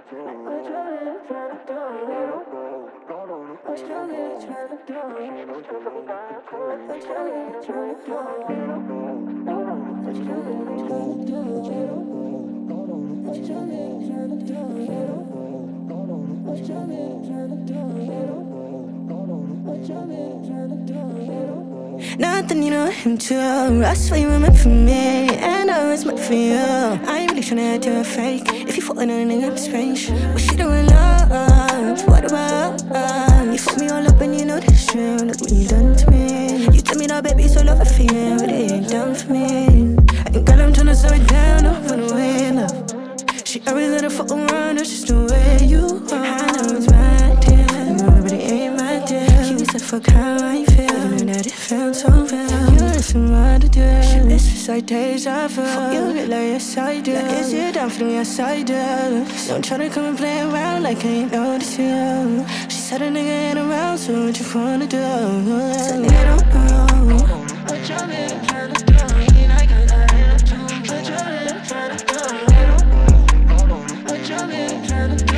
Nothing, you know him too. I swear you were meant for me, and I was meant for you. I ain't really tryna do a fake. If you falling on a nigga, I'm strange. What she doing love? What about us? You fucked me all up and you know this true. Look what you done to me. You tell me that baby so love a feeling, but it ain't done for me. And girl, I'm tryna slow it down, don't run away, love. She always let her fuck around, that's just the way you are. I know it's my deal, but it ain't my deal. She said fuck how I feel, you know that it felt so real. You listen what I do, she miss just like deja vu. Fuck you, like yes I do. Like is you down for me, yes I do. Don't try to come and play around like I ain't noticed you. She said a nigga ain't around, so what you wanna do? So they don't know what you're really trying to do. I got that attitude, what you're really trying to do. What you're really trying to do.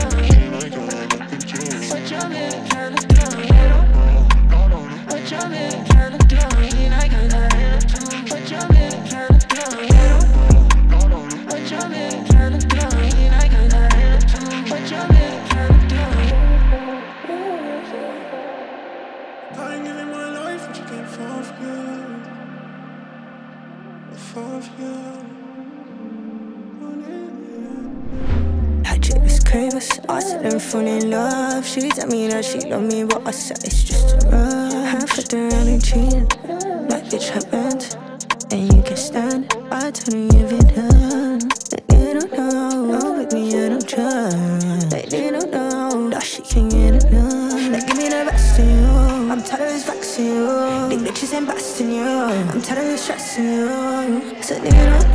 What you're really trying to do. What you're really trying to do. I got that attitude, what you're really trying to do. What you're really trying to do. I got that attitude, what you're really trying to do. I ain't giving my life, but you can't fall for you. Fall for you. I just craving, I said I'm falling in love. She tell me that she love me, but I said it's just a rush. I fucked around and cheated, like bitch happened, and you can stand it. I told her you've been done. They don't know, oh with me I don't trust. They don't know that she can get enough. Like give me the best of you. I'm tired of vexing you. These bitches ain't busting you. I'm tired of stressing you. So they don't